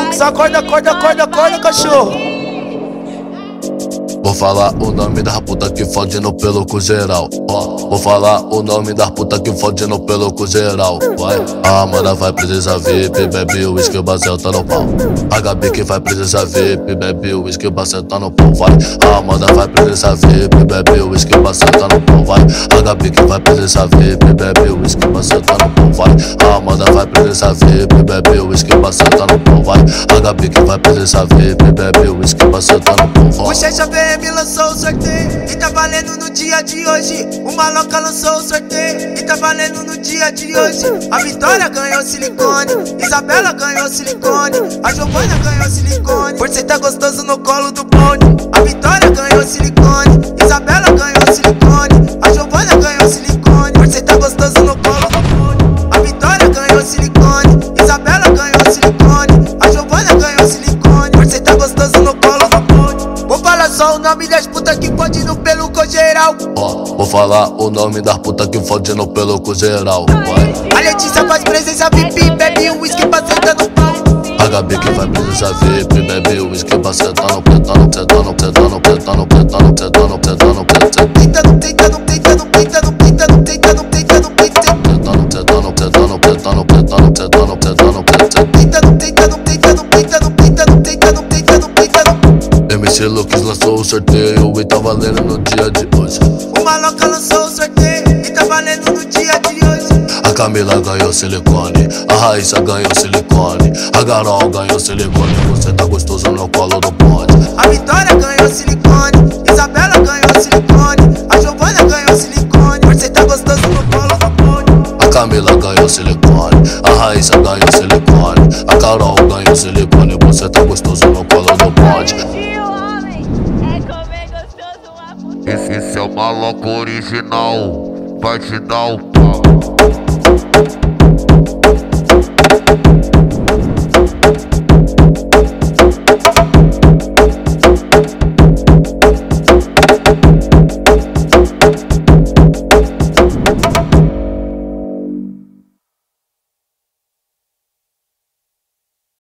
Felix, acorda, acorda, acorda, acorda, cachorro. Vou falar o nome da puta que fodendo pelo cu geral. Vou falar o nome da puta que fodendo pelo cu geral. Vai, a Amanda vai precisar VIP, bebe o uísque, o Bacel tá no pau. A Gabi que vai precisar VIP, bebe o uísque, o Bacel tá no pau. Vai, a Amanda vai precisar VIP, bebe o uísque, o Bacel tá no pau. Vai, a Gabi que vai precisar VIP, bebe o uísque, o Bacel tá no pau. Vai, a Amanda vai precisar VIP, bebe o uísque, o Bacel tá no pau. Vai, a Gabi que vai precisar VIP, bebe o uísque, o Bacel tá no pau. O Checha VM lançou o sorteio e tá valendo no dia de hoje. O Maloca lançou o sorteio e tá valendo no dia de hoje. A Vitória ganhou silicone, Isabela ganhou silicone, a Giovana ganhou silicone, por cê tá gostoso no colo do bonde. A Vitória ganhou silicone, Isabela ganhou silicone, a Giovana ganhou silicone, por cê tá gostoso no colo do bonde. A Vitória ganhou silicone, Isabela ganhou silicone, a Giovana ganhou silicone, por cê tá gostoso no colo do bonde. Vou falar só o nome das putas que pode no pelo com geral. Vou falar o nome da puta que fodendo pelo cu geral. Vai. A Letícia faz presença VIP, bebe um whisky pra sentar no pau. A Gabi que vai precisar VIP, bebe o uísque, pra sentar no pé, tá no pé, tá no pé, tá no pé, tá no pé, tá no pé, tá no pé, tá no pé, tá no pé. Deita no deita no deita no deita no deita no deita no deita no deita. Tá no pé, tá no pé, tá no pé, tá no pé, tá no pé, tá no pé, tá no pé. Deita no deita no deita no deita no deita no deita no deita no deita no. MC Lucas lançou o sorteio e tá valendo no dia de hoje. O Maloca lançou o sorteio e tá valendo no dia de hoje. A Camila ganhou silicone, a Raíssa ganhou silicone, a Carol ganhou silicone, você tá gostoso no colo do bonde. A Vitória ganhou silicone, Isabela ganhou silicone, a Giovana ganhou silicone, por cê tá gostoso no colo do bonde. A Camila ganhou silicone, a Raíssa ganhou silicone, a Carol ganhou silicone, você tá gostoso no colo do bonde. Esse é o Maloca original, vai te dar